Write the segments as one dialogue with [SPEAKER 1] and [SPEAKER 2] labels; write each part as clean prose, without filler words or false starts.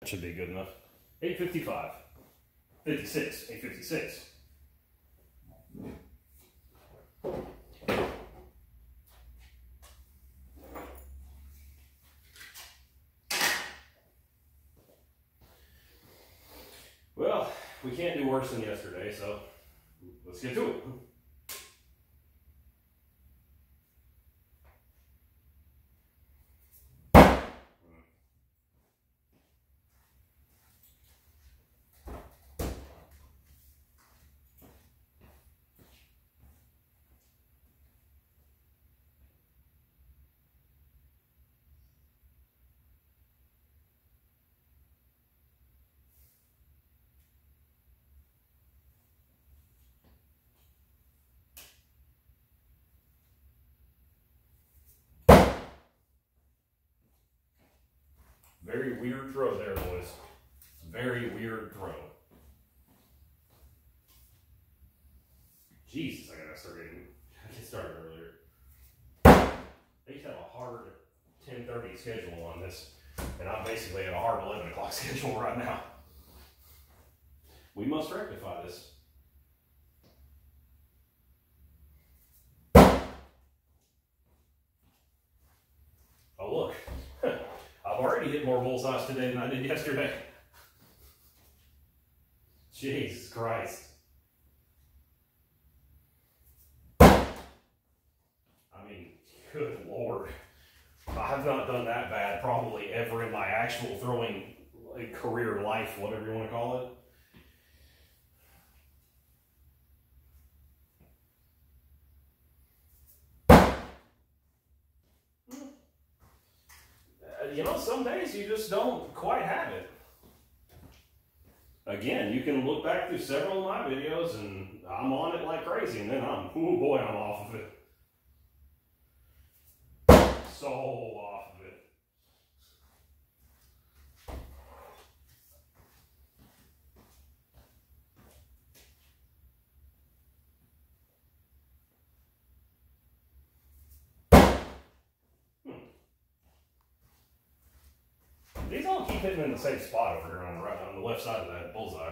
[SPEAKER 1] Should be good enough. 855. 56. 856. Well, we can't do worse than yesterday, so let's get to it. Very weird throw there, boys. Very weird throw. Jesus, I gotta start getting. I get started earlier. They used to have a hard 10:30 schedule on this, and I'm basically at a hard 11 o'clock schedule right now. We must rectify this. Oh look. I've already hit more bullseyes today than I did yesterday. Jesus Christ. I mean, good Lord. I've not done that bad probably ever in my actual throwing career life, whatever you want to call it. You know, some days you just don't quite have it. Again, you can look back through several of my videos and I'm on it like crazy, and then oh boy, I'm off of it. So off of it. These all keep hitting in the same spot over here on the right, on the left side of that bullseye.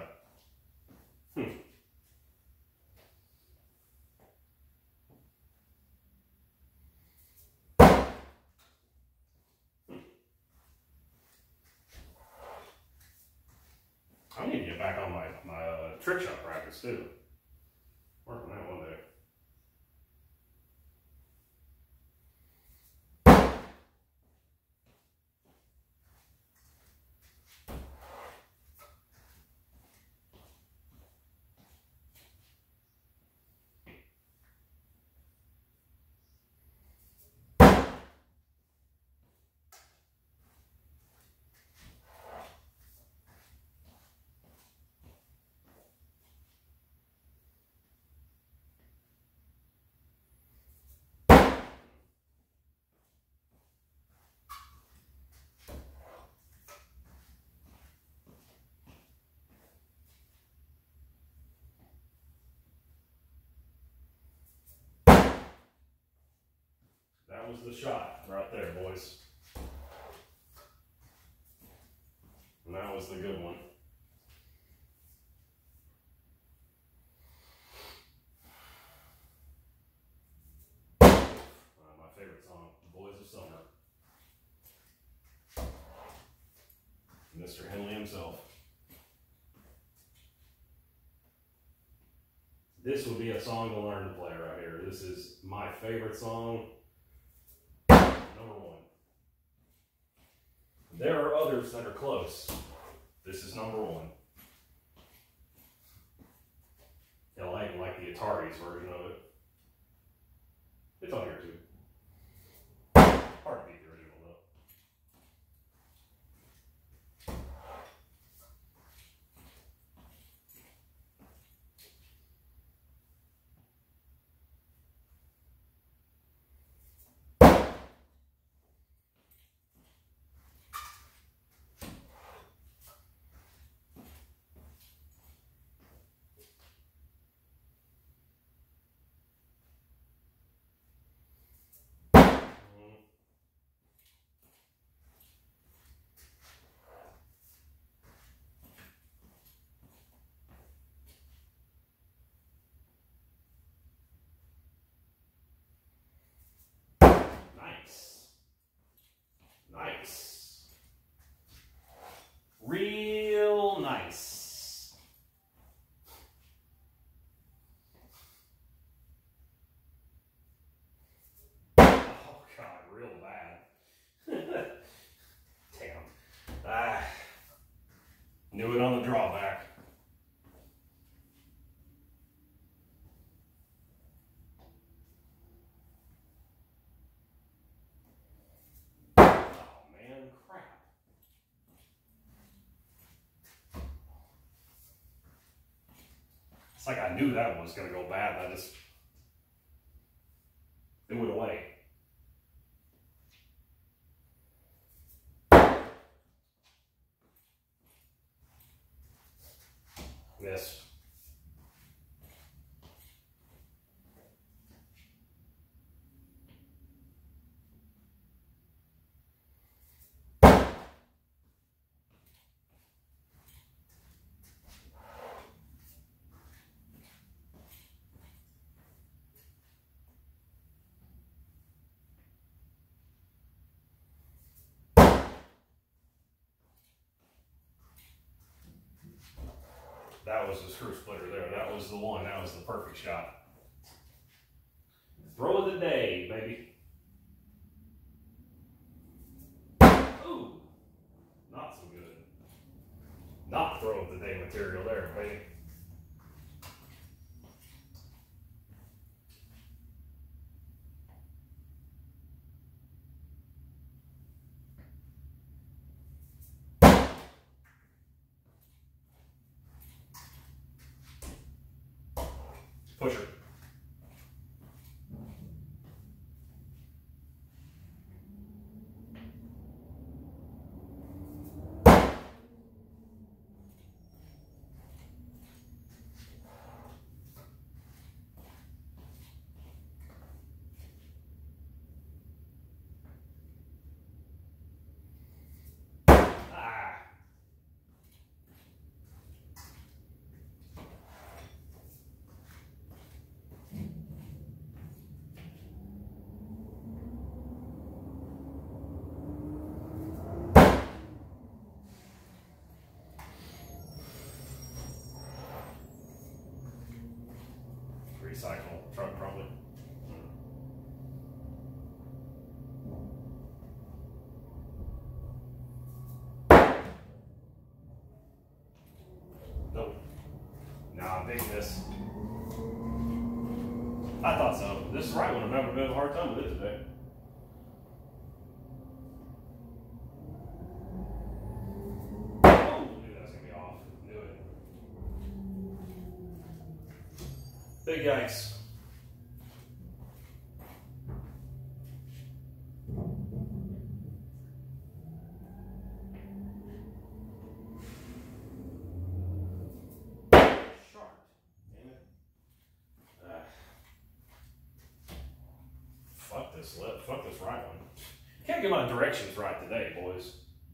[SPEAKER 1] I need to get back on my trick shot practice too. Work on that one day. That was the shot right there, boys. And that was the good one. My favorite song, Boys of Summer. Mr. Henley himself. This would be a song to learn to play right here. This is my favorite song. Number one. There are others that are close. This is number one. I like the Atari's version of it. It's on here too. Hard to beat the original though. Knew it on the drawback. Oh man, crap. It's like I knew that one was going to go bad, and I just threw it away. Miss. That was the screw splitter there. That was the one. That was the perfect shot. Throw of the day, baby. Ooh, not so good. Not throw of the day material there, baby. Pusher. Recycle truck probably. Nope. Nah, I'm digging this. I thought so. This right one, I'm having a bit of a hard time with it today. Oh, knew that was gonna be off. Knew it. Big yikes. Fuck this right one. Can't get my directions right today, boys.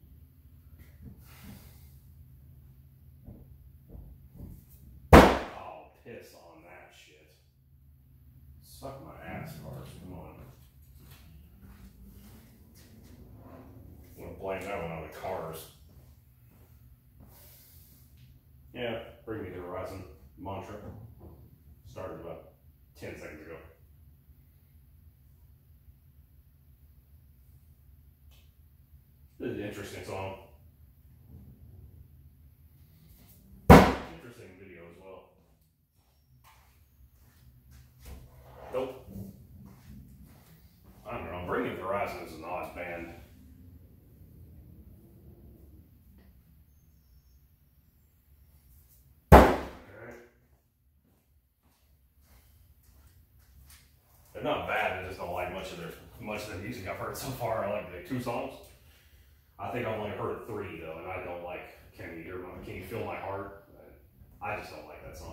[SPEAKER 1] Oh, piss on that shit. Suck my ass, cars. Come on. I'm gonna blame that one on the cars. Yeah, bring me the Horizon mantra. Started about 10 seconds ago. This is an interesting song. Interesting video as well. Nope. I don't know. Bringing the Horizon is an odd band. They're not bad. I just don't like much of their music I've heard so far. I like the 2 songs. I think I've only heard 3 though, and I don't like Can You Feel My Heart? I just don't like that song.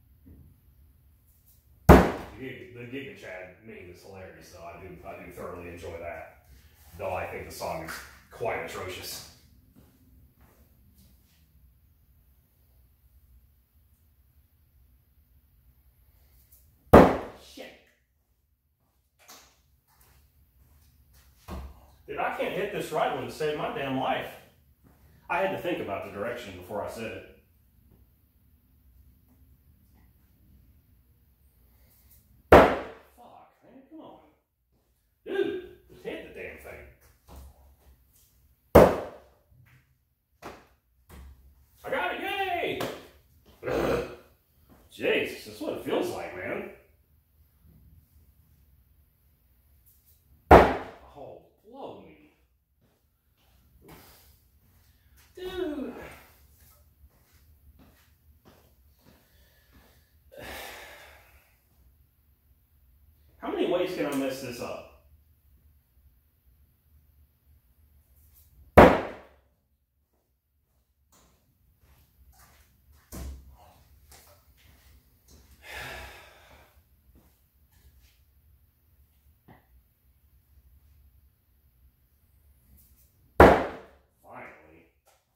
[SPEAKER 1] The gig of Chad meme is hilarious though. I do thoroughly enjoy that. Though I think the song is quite atrocious. Dude, I can't hit this right one to save my damn life. I had to think about the direction before I said it. Fuck, man, come on. Dude, just hit the damn thing. I got ways can I mess this up? Finally.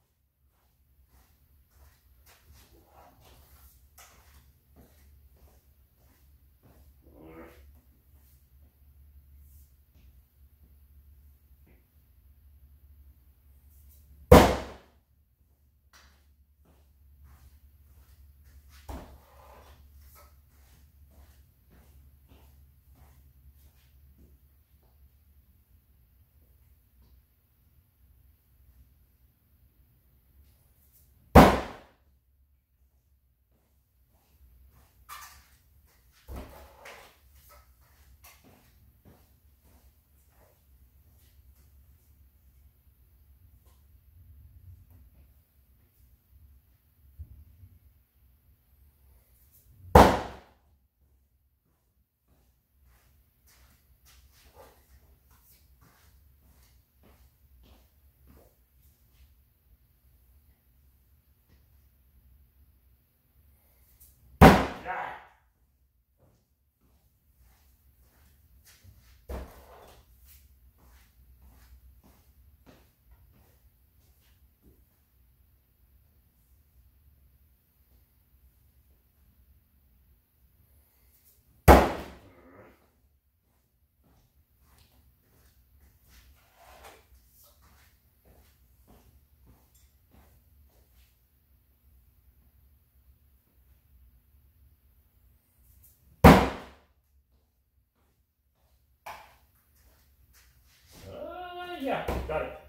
[SPEAKER 1] Yeah, got it.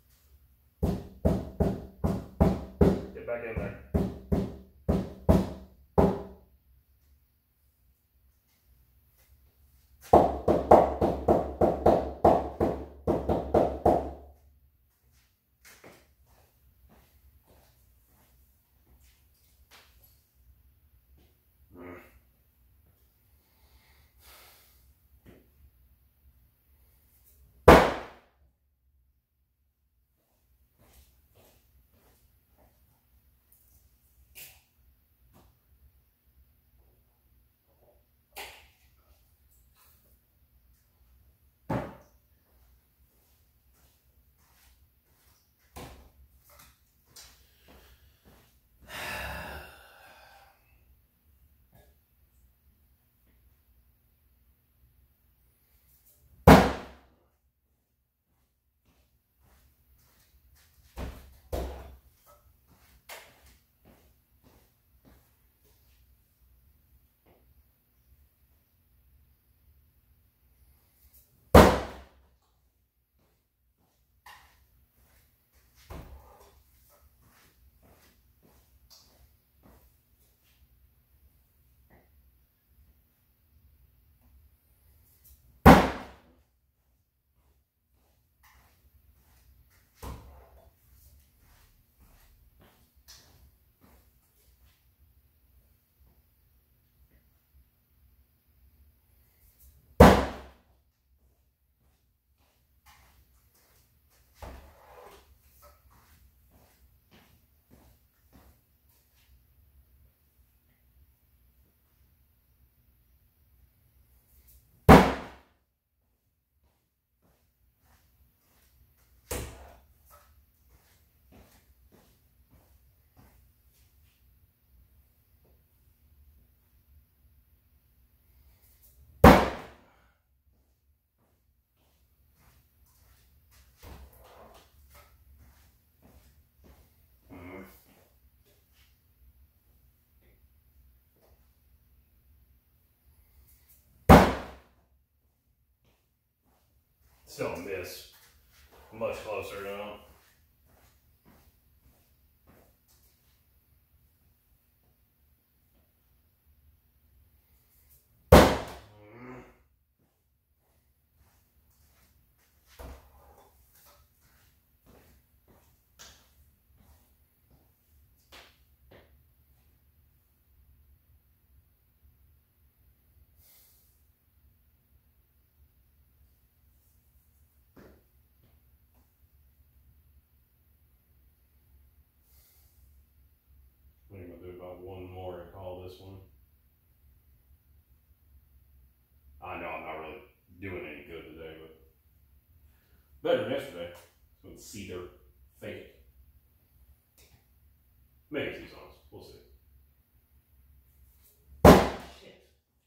[SPEAKER 1] Get back in there. Still a miss. Much closer now. this one. I know I'm not really doing any good today, but better than yesterday. So it's Cedar, fake it. Maybe 2 songs. We'll see. Shit.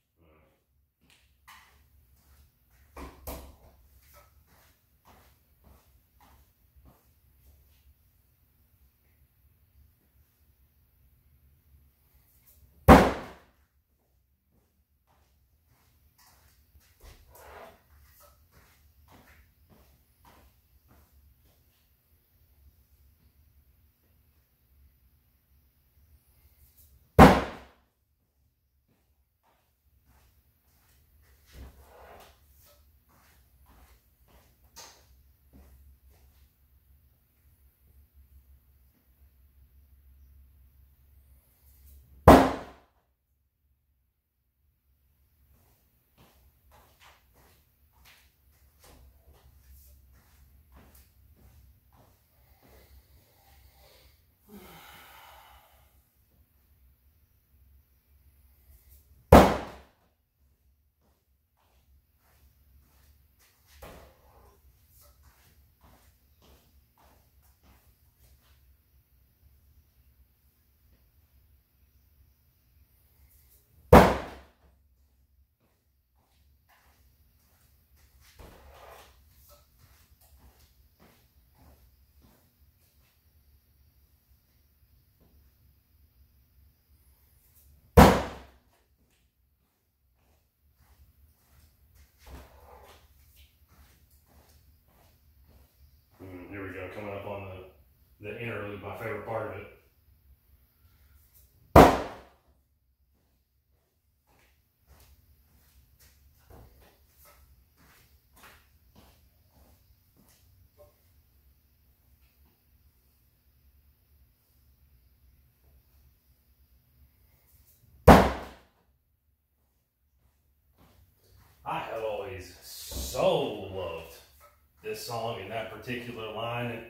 [SPEAKER 1] Here we go, coming up on the interlude, my favorite part of it. I have always so loved this song and that particular line.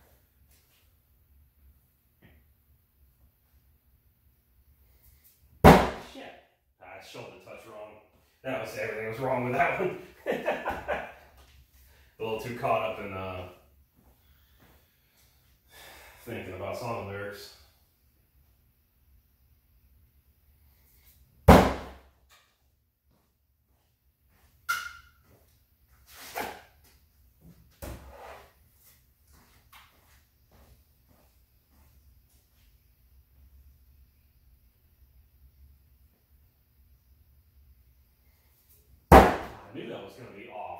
[SPEAKER 1] Shit. I shoulder touch wrong. That was everything was wrong with that one. A little too caught up in thinking about song lyrics. I knew that was going to be off.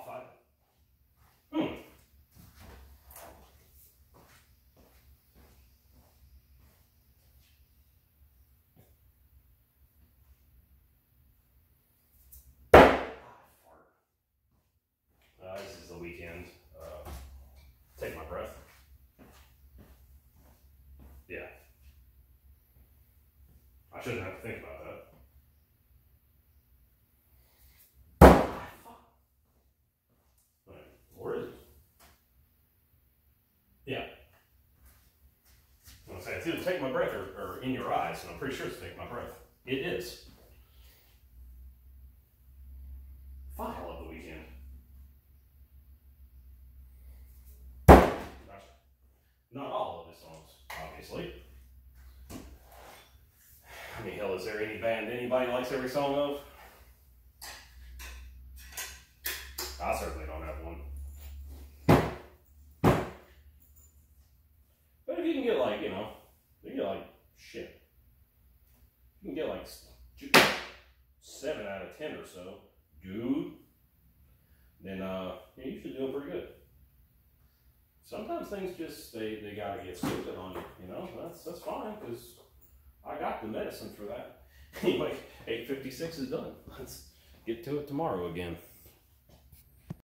[SPEAKER 1] This is the weekend. Take my breath. Yeah. I shouldn't have to think about that. Right. Where is it? Yeah. I'm going to say it's either take my breath or in your eyes, and I'm pretty sure it's take my breath. It is. File of the weekend. Not all of his songs, obviously. I mean, hell, is there any band anybody likes every song of? I certainly don't have one. But if you can get like, you know, you can get like, shit. You can get like 7 out of 10 or so, dude, then you should do it pretty good. Sometimes things just, they gotta get stupid on you, you know, that's fine, because I got the medicine for that. Anyway, 8:56 is done. Let's get to it tomorrow again.